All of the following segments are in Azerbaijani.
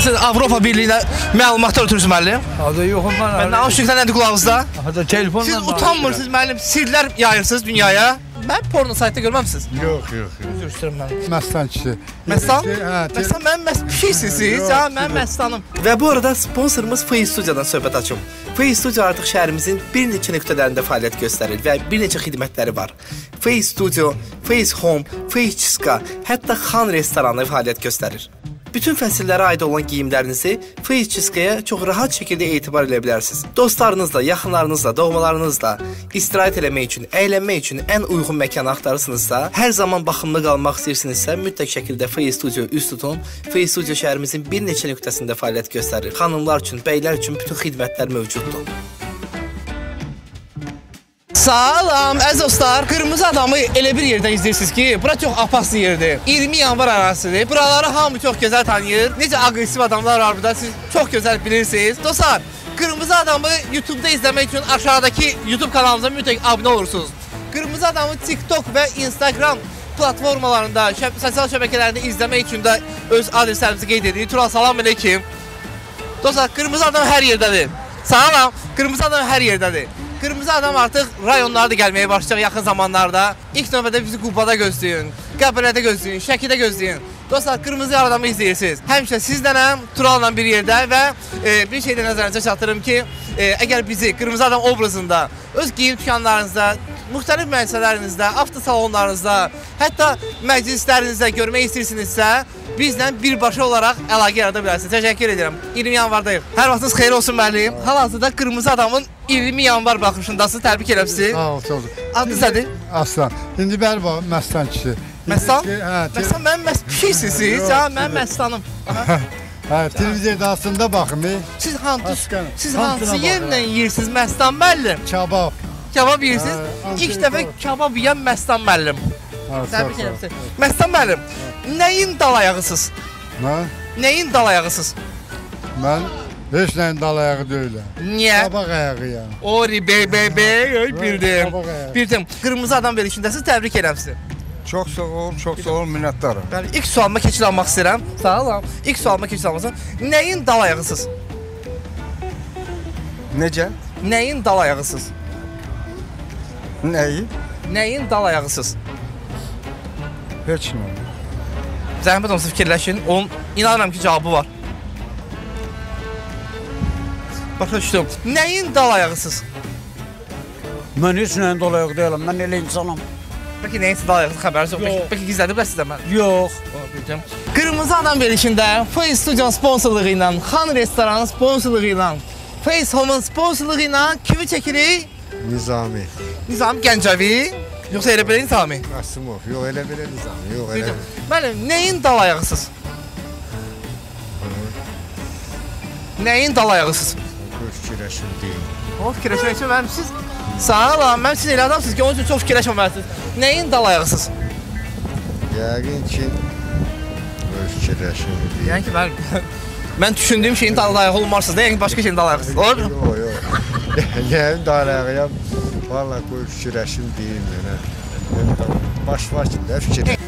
Hansı Avropa Birliyinə məlumatlar ötürürsünüz müəllim? Adı yoxum mən. Mən naşıqla nədir qulağınızda? Hatta telefonla. Siz utanmırsınız müəllim, sirlər yayırsınız dünyaya. Mən porno saytda görməmisiniz? Yox. Üzr istəyirəm mən. Məstan kişi. Məstan? Hə, Məstan mənim pişiksiniz siz, ha, mən məstanım. Və bu arada sponsorumuz Face Studiyadan söhbət açım. Face Studio artıq şəhərimizin bir neçə nöqtələrində fəaliyyət göstərir və bir neçə xidmətləri var. Face Studio, Face Home, Face Chiska, hətta Xan restoranı fəaliyyət göstərir. Bütün fəsillərə aid olan geyimlərinizi Face Chiskaya çox rahat şəkildə etibar edə bilərsiniz. Dostlarınızla, yaxınlarınızla, doğmalarınızla istirahət eləmək üçün, əylənmək üçün ən uyğun məkanı axtarırsınızsa, hər zaman baxımlı qalmaq istəyirsinizsə, mütləq şəkildə Face Studio üst tutun. Face Studio şəhərimizin bir neçə nöqtəsində fəaliyyət göstərir. Xanımlar üçün, bəylər üçün bütün xidmətlər mövcuddur. Salam əziz dostlar, Qırmızı Adamı elə bir yerdən izləyirsiniz ki, bura çox apaslı yerdir. 20 yanvar arasıdır. Buraları hamı çox gözəl tanıyır. Necə aqressiv adamlar var burada, siz çox gözəl bilirsiniz. Dostlar, Qırmızı Adamı YouTube-da izləmək üçün aşağıdakı YouTube kanalımıza mütləq abunə olursunuz. Qırmızı Adamı TikTok və Instagram platformalarında, sosial şəbəkələrində izləmək üçün də öz adreslərimizi qeyd edirik. Tural, salam aleyküm. Dostlar, Qırmızı Adam hər yerdədir. Salam, Qırmızı Adam hər yerdədir. Qırmızı Adam artıq rayonlara da gəlməyə başlayacaq yaxın zamanlarda. İlk növbədə bizi Qubada gözləyin, Qəbələdə gözləyin, Şəkidə gözləyin. Dostlar, Qırmızı Adamı izləyirsiniz. Həmişə sizlənəm, Tural'la bir yerdə və bir şeydə nəzərinizə çatdırım ki, əgər bizi Qırmızı Adam obrazında, öz geyim dükanlarınızda, müxtəlif müəssisələrinizdə, avtosalonlarınızda, hətta məclislərinizdə görmək istəyirsinizsə, bizlə birbaşa olaraq əlaqə yarada bilərsiniz. Təşəkkür edirəm. 20 yanvardayıq. Hər vaxtınız xeyir olsun müəllim. Hal-hazırda Qırmızı Adamın 20 yanvar baxışındasınız. Təbrik edirəm sizi. Sağ ol, çox. Adınız nədir? Aslan. İndi bəli bax, Məstan kişi. Məstan? Hə, Məstan mənim pişiksiniz siz, ha, mənim məstanım. Hə, televiziyada aslında baxın. Siz hansı yerlə yeyirsiniz Məstan müəllim? Kabab. Kabab yeyirsiniz. İlk dəfə kabab yeyən Məstan müəllim. Təbrik edirəm sizi. Məstan müəllim, nəyin dal ayağısınız? Nəyin dal ayağısınız? Mən heç nəyin dal ayağı deyiləm. Niyə? Qabaq ayağıyam. Ori bildim. Qırmızı Adam verilişindəsiniz, təbrik edirəm sizi. Çox sağ ol, minnətdarım. Bəli, ilk sualıma keçid almaq istəyirəm. Sağ olun. İlk sualıma keçid almaq istəyirəm. Nəyin dal ayağısınız? Necə? Nəyin dal ayağısınız? Nəyi? Nəyin dal ayağısınız? Heç nə. Zəhmət olmasa fikirləşin. Onun inanıram ki, cavabı var. Başa düşdüm. Nəyin dal ayağısınız? Mən heç nəyin dal ayağı deyiləm. Mən elə insanam. Bəlkə nəyin dal ayağısınız xəbəriniz yox. Bəlkə gizlədiblər sizdən mən. Yox. Qırmızı Adam verilişində Face Studio sponsorluğu ilə, Xan restoranın sponsorluğu ilə, Face Home'un sponsorluğu ilə kimi çəkirik? Nizami. Nizami Gəncəvi? Yoxsa elə belə Nizami? Qasımov. Yox, elə belə Nizami. Yox, elə belə. Mənim, nəyin dal ayağısınız? Nəyin dal ayağısınız? Fikirləşim deyil. O fikirləşmək üçün mənim siz... Sağ olun, mən siz elə adamsınız ki, onun üçün çox fikirləşməməlisiniz. Nəyin dal ayağısınız? Yəqin ki, fikirləşim deyil. Yəni ki, mən düşündüyüm şeyin dal ayağı olmarsınız da, yəni ki, başqa şeyin dal ayağısınız. Olur mu? Yox. Nəyin dal ayağıyam? Valla qoy fikirləşim deyil mənə. Baş-baş da fikirləşim.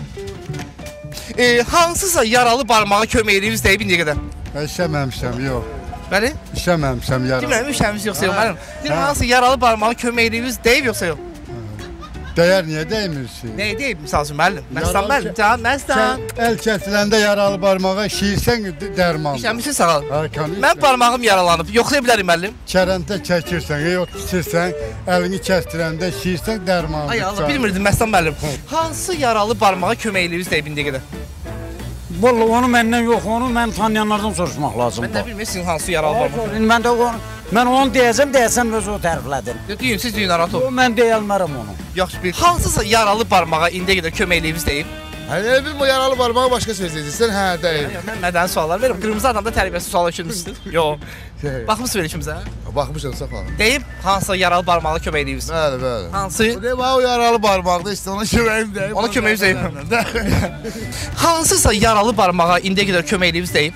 Hansısa yaralı barmağa kömək ediniz deyib indiyə qədər? İşləməmişəm, yox. Bəli? İşləməmişəm yaralı. Demirəm, işləmiş yoxsa yox, mənim. Demirəm, hansı yaralı barmağa kömək ediniz deyib yoxsa yox? Dəyər niyə dəymirsin? Nəyə deyib, misal üçün, müəllim? Məstan, müəllim, can, məstan. Əl kəsiləndə yaralı barmağa şiirsən dərman. İşləmişsin, sağ ol. Harkanı. Mən barmağım yaralanıb, yoxlaya bilərim, müəllim. Kərəntə çəkirsən, yox biçirsən, əlini kəstirəndə şiirsən dərman. Ay Allah, bilmirdim, məstan, müəllim. Hansı yaralı barmağa kömək ediniz deyib indiyə qədər? Vallahi onu məndən yox, onu mən tanıyanlardan soruşmaq lazımdır. Mən də bilmirsin hansı yaralı barmağa. Mən onu deyəcəm özü o təriflədin. Deyin, siz deyin, narahat ol. Mən deyəlmərəm onu. Yaxşı, bir. Hansısa yaralı barmağa indiyə qədər kömək ediniz deyib? Hələ bilmə, yaralı barmağa başqa söz deyəcəksən, hə, deyil. Mən mədəni suallar verim. Qırmızı Adamda tərbiyəsiz sual eşitmişsiniz? Yox. Baxmısınız verilişimizə? Baxmışam, sağ ol. Deyib, hansısa yaralı barmağa kömək ediniz? Bəli. Hansı? Deyib, o yaralı barmaqda işte, ona köməyim deyib. Ona köməyimiz deyib. Hansısa yaralı barmağa indiyə qədər kömək ediniz deyib?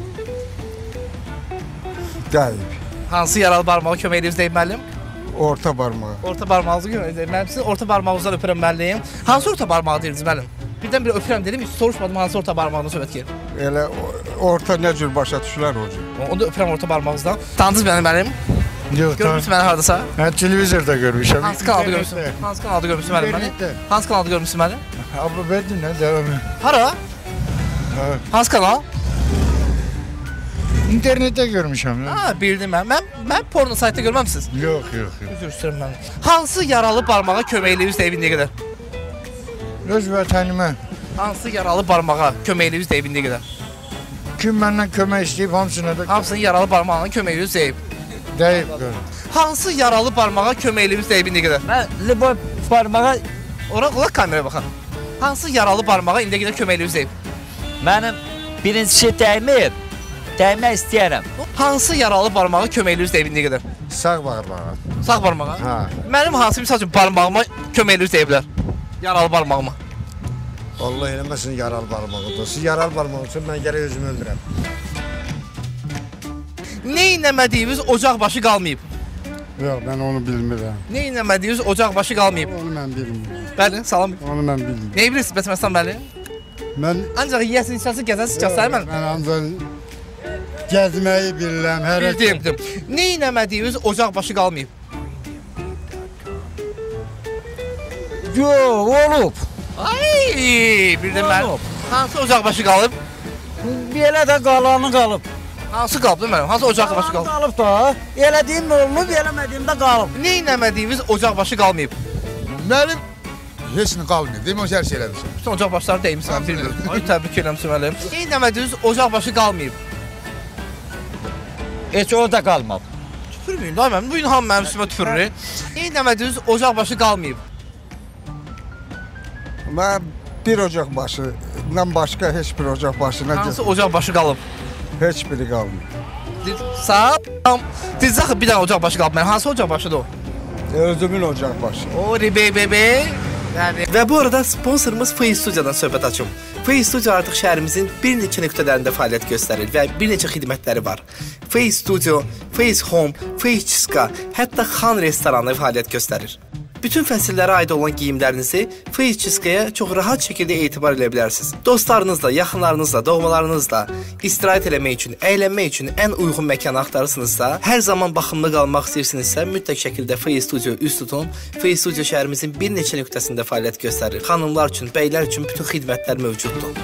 Deyib. Hansı yaralı barmağa kömək ediniz deyib müəllim? Orta barmağa. Orta barmağınızı kömək edib. Mən sizin orta barmağınızdan öpürəm müəllim. Hansı orta barmağı deyirsiniz müəllim? birdən bir öpürəm dedim, heç soruşmadım hansı orta barmağına söhbət gedir. Elə orta nə cür başa düşülər o cür. Onu da öpürəm orta barmağınızdan. Tanıdınız mənim? Yox, Görmüsünüz məni hardasa? Hə, televizorda görmüşəm. Hansı kanalda görmüsünüz? Hansı kanalda görmüsünüz məni? Hansı kanalda görmüsünüz məni? Abi verdin nə devam. Hara? Hansı kanal? İnternetdə görmüşəm. Ha, bildim mən. Mən porno saytda görməmisiniz? Yox. Üzr istəyirəm mən. Hansı yaralı barmağa köməkliyiniz deyib indiyə qədər? Öz vətənimə Hansı yaralı barmağa köməkliyiniz deyib indiyə qədər? kim məndən kömək istəyib hamısına da Hamısının yaralı barmağına köməkliyiniz deyib. deyib. Hansı yaralı barmağa köməkliyiniz deyib indiyə qədər? Mən libo barmağa Ora qulaq kameraya baxın. Hansı yaralı barmağa indiyə qədər köməkliyiniz deyib? Mənim birincisi dəymək istəyərəm. Hansı yaralı barmağa köməkliyiniz deyib indiyə qədər? Sağ barmağa. Sağ barmağa? Ha. Mənim hansı misal üçün barmağıma köməkliyiniz deyiblər? Yaralı barmağıma. Allah eləməsin yaralı barmağı. Siz yaralı barmağı üçün mən gərək özümü öldürəm. Nə inəmədiyiniz ocaq başı qalmayıb? Yox, mən onu bilmirəm. Nə inəmədiyiniz ocaq başı qalmayıb? Onu mən bilmirəm. Bəli, salam. Onu mən bilmirəm. Nə bilirsiniz bəsməsən bəli? Mən Ancaq yiyəsin, içəsin, gəzəsin, çıxasın mən. Mən ancaq gəzməyi bilirəm, hərəkət. Bildim. Nə inəmədiyiniz ocaq başı qalmayıb? yox olub. Ay, bildim mən. Hansı ocaq başı qalıb? Belə də qalanı qalıb. Hansı qalıb da mənim? Hansı ocaq başı qalıb? Qalıb da. Elədiyim olub, eləmədiyim də qalıb. Nə inəmədiyiniz ocaq başı qalmayıb? Mənim heç nə qalmır. Demə o hər şey eləmişəm. Bütün ocaq başları deyimsən, mən bilmirəm. Ay, təbrik edirəm müəllim. Nə inəmədiyiniz ocaq başı qalmayıb? Heç o da qalmab. Tüpürməyin da mən. Bu gün hamı mənim üstümə tüpürür. Nə inəmədiyiniz ocaq başı qalmayıb? Mən bir ocaq başından başqa heç bir ocaq başına Hansı ocaq başı qalıb? heç biri qalmır. Sağ. Dizə axı bir dənə ocaq başı qalıb. Mənim hansı ocaq başıdır o? Özümün ocaq başı. O bebe. Yəni və bu arada sponsorumuz Face Studio'dan söhbət açım. Face Studio artıq şəhərimizin bir neçə nöqtələrində fəaliyyət göstərir və bir neçə xidmətləri var. Face Studio, Face Home, Face Chiska, hətta Xan restoranı fəaliyyət göstərir. Bütün fəsillərə aid olan geyimlərinizi Face Chiska'ya çox rahat şəkildə etibar edə bilərsiniz. Dostlarınızla, yaxınlarınızla, doğmalarınızla istirahət eləmək üçün, əylənmək üçün ən uyğun məkanı axtarırsınızsa, hər zaman baxımlı qalmaq istəyirsinizsə, mütləq şəkildə Face Studio üst tutun. Face Studio şəhərimizin bir neçə nöqtəsində fəaliyyət göstərir. Xanımlar üçün, bəylər üçün bütün xidmətlər mövcuddur.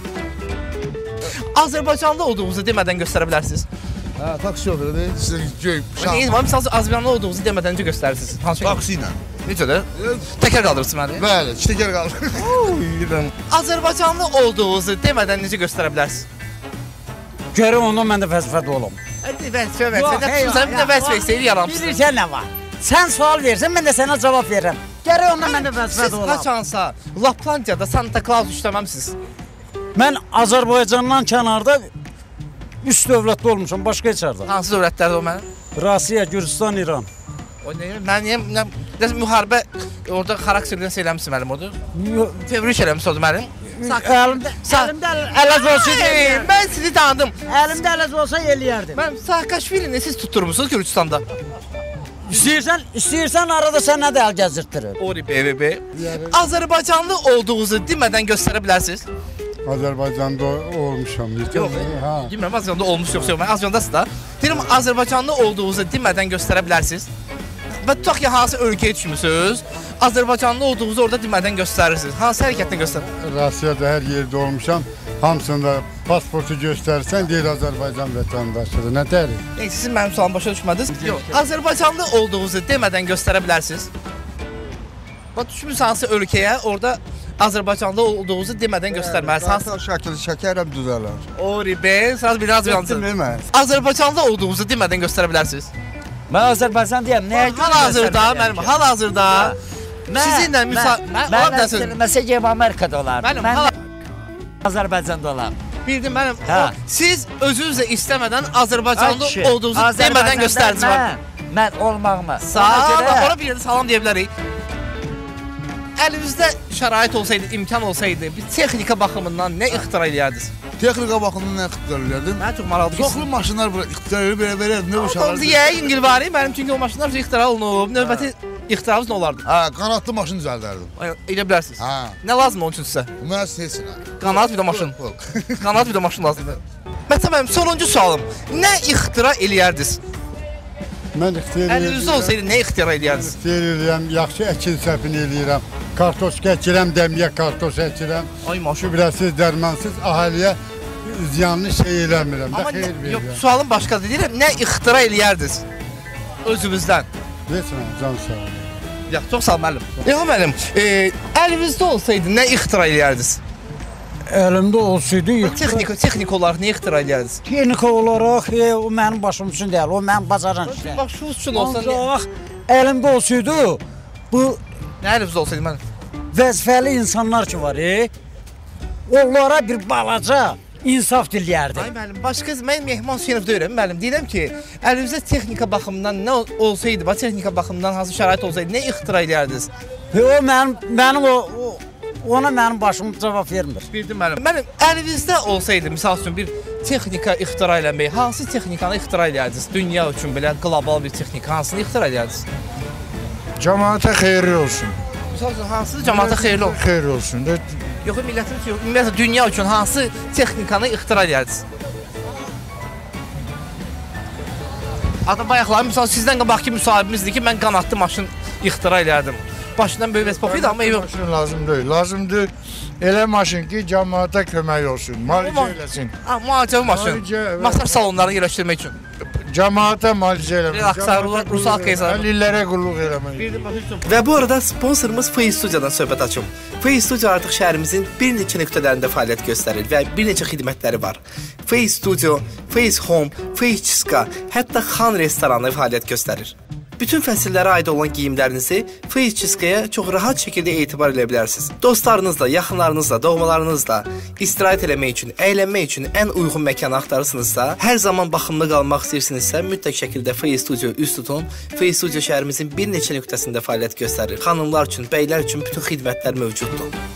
Azərbaycanlı olduğunuzu demədən göstərə bilərsiniz. Hə, taksi şoförüdür. Sizə göy, Neyiniz var? Misal Azərbaycanlı olduğunuzu demədən necə göstərirsiniz? Hansı taksi ilə. Necə də? Təkər qaldırırsınız məni. Bəli, iki təkər qaldı. Azərbaycanlı olduğunuzu demədən necə göstərə bilərsiniz? Görüm ondan mən də vəzifədə olum. Hadi vəzifə. Sən bir də vəzifə istəyir yaramsın. Bilirsən nə var? Sən sual versən, mən də sənə cavab verirəm. Gərək ondan mən də Siz vəzifədə olam. haçansa Laplandiyada Santa Claus işləməmsiniz. Mən Azərbaycandan kənarda üst dövlətdə olmuşam, başqa heç yerdə. Hansı dövlətlərdə o mənim? Rusiya, Gürcistan, İran. O nə? Mən müharibə orada xarakterdən söyləmişəm mənim odur. Təbrik eləmişəm odur mənim. Əlimdə ələz olsa eləyərdim. Mən sizi tanıdım. Əlimdə ələz olsa eləyərdim. Mən Saakashvilini siz tutturmusunuz Gürcistanda. İstəyirsən arada sən nə də əl gəzdirtirir. Ori BBB. Azərbaycanlı olduğunuzu demədən göstərə bilərsiniz. Azərbaycanda olmuşam. Yox. Ha. Bilmirəm Azərbaycanda olmuş yoxsa yox. Mən Azərbaycandasınız da. Deyirəm Azərbaycanlı olduğunuzu demədən göstərə bilərsiniz. Və tutaq ki, hansı ölkəyə düşmüsünüz, Azərbaycanlı olduğunuzu orada demədən göstərirsiniz. Hansı hərəkətlə göstərir? Rusiyada hər yerdə olmuşam. Hamısında pasportu göstərsən deyir Azərbaycan vətəndaşıdır. Nə dərir? Neyse, siz mənim sualım başa düşmədiniz. Yox. Azərbaycanlı olduğunuzu demədən göstərə bilərsiniz. Bax, düşmüsünüz hansı ölkəyə, orada Azərbaycanlı olduğunuzu demədən göstərməlisiniz. Hansı şəkil çəkərəm düzələr. Ori be, siz biraz yansın. Bilməm. Azərbaycanlı olduğunuzu demədən göstərə bilərsiniz. Mən Azərbaycan deyəm, nəyə görə Hal-hazırda, mənim hal-hazırda sizinlə Mən məsələn Amerikada olarım. Mənim Azərbaycanda olarım. bildim mənim. Hə. Siz özünüzlə istəmədən Azərbaycanlı olduğunuzu demədən göstərdiniz. Mən olmağımı. Sağ, ora bir yerdə salam deyə bilərik. Əlinizdə şərait olsaydı, imkan olsaydı, bir texnika baxımından nə ixtira eləyərdiniz? Texnika baxımından nə ixtiyar edirdim? Mən çox maraqlı. Çoxlu maşınlar bura ixtiyar edib belə-belə nə uşaqlar. Deyə İngilvari, mənim çünki o maşınlar ixtira olunub. Növbəti İxtiracınız nə olardı? Hə, qanatlı maşın düzəldərdim. Elə bilərsiniz. Hə. Nə lazımdır onun üçün sizə? Mən heç nə. Qanat bir də maşın. Qanat bir də maşın lazımdır. Məsələn, mənim sonuncu sualım. Nə ixtira eləyərdiniz? Mən ixtiyar Əlinizdə olsaydı nə ixtira eləyərdiniz? İstəyir eləyirəm, yaxşı əkin səfini eləyirəm. Kartoşka əkirəm, dəmiyə kartoş əkirəm. Ay maşın. Gübrəsiz, dərmansız ahaliyə ziyanlı şey eləmirəm. Amma Də xeyir yox, verirəm. sualım başqadır. Deyirəm, nə ixtira eləyərdiniz? Özünüzdən. Deyirsən, can sağ ol. Ya, çox sağ ol müəllim. Yox müəllim, əlinizdə olsaydı nə ixtira eləyərdiniz? Əlimdə olsaydı Texnik olaraq nə ixtira eləyərdiniz? texnika olaraq o mənim başım üçün deyil, o mənim bacaran işlər. Bax, şu üçün olsa nə? Ancaq əlimdə olsaydı bu Nə əlinizdə olsaydı müəllim? vəzifəli insanlar ki var, onlara bir balaca insaf diləyərdim. Ay müəllim, başqa mən Mehman Hüseynov deyirəm müəllim. Deyirəm ki, əlinizdə texnika baxımından nə olsaydı, bax texnika baxımından hansı şərait olsaydı, nə ixtira eləyərdiniz? Və o mənim ona mənim başım cavab vermir. Bildim müəllim. Müəllim, əlinizdə olsaydı, misal üçün bir texnika ixtira eləmək, hansı texnikanı ixtira eləyərdiniz? Dünya üçün belə qlobal bir texnika hansını ixtira eləyərdiniz? Cəmaata xeyirli olsun. Misal üçün hansı cəmaata xeyirli olsun? Xeyir olsun. Yox, millətin üçün, ümumiyyətlə dünya üçün hansı texnikanı ixtira eləyərdiniz? Adam bayaqlar, misal sizdən qabaqki müsahibimizdir ki, mən qanatlı maşın ixtira eləyərdim. Başından böyük vəzifə idi, amma yox. Maşın lazım deyil. Lazımdır elə maşın ki, cəmaata kömək olsun, müalicə eləsin. Müalicəvi maşın, Müalicə, masaj salonlarını yerləşdirmək üçün. Cəmaata müalicə eləmək. Relaksar, rusal qeyzar. Əlillərə qulluq eləmək. Və bu arada sponsorumuz Fay Studiyadan söhbət açım. Fay Studio artıq şəhərimizin bir neçə nöqtələrində fəaliyyət göstərir və bir neçə xidmətləri var. Fay Studio, Fay Home, Fay Chiska, hətta Xan restoranı fəaliyyət göstərir. Bütün fəsillərə aid olan geyimlərinizi Fay Chiskaya çox rahat şəkildə etibar edə bilərsiniz. Dostlarınızla, yaxınlarınızla, doğmalarınızla istirahət eləmək üçün, əylənmək üçün ən uyğun məkanı axtarırsınızsa, hər zaman baxımlı qalmaq istəyirsinizsə, mütləq şəkildə Fay Studio üst tutun. Fay Studio şəhərimizin bir neçə nöqtəsində fəaliyyət göstərir. Xanımlar üçün, bəylər üçün bütün xidmətlər mövcuddur.